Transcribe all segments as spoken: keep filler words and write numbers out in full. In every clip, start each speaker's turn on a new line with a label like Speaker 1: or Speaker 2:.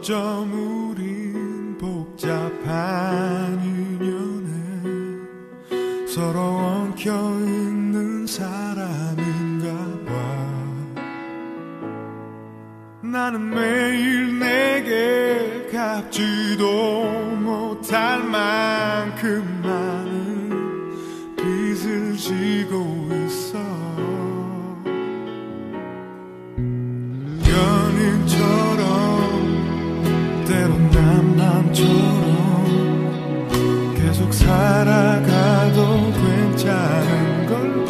Speaker 1: 어쩜 우린 복잡한 인연에 서로 엉켜있는 사람인가 봐. 나는 매일 내게 갚지도 못할 만큼 많은 빚을 지고 있어. 연인처럼 때론 남남처럼 계속 살아가도 괜찮은 걸까.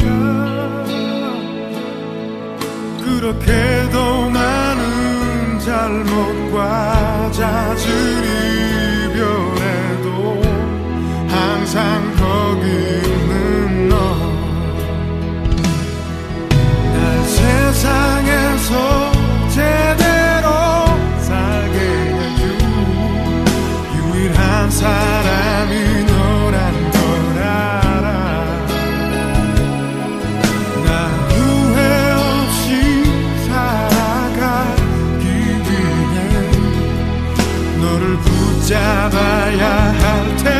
Speaker 1: 그렇게도 나는 잘못과 잦은 이별에도 항상 거기 있는 너. 날 세상에서 제대로 살게 해준 유일한 사람이 너란 걸 알아. 나 후회 없이 살아가기 위해 너를 붙잡아야 할 테니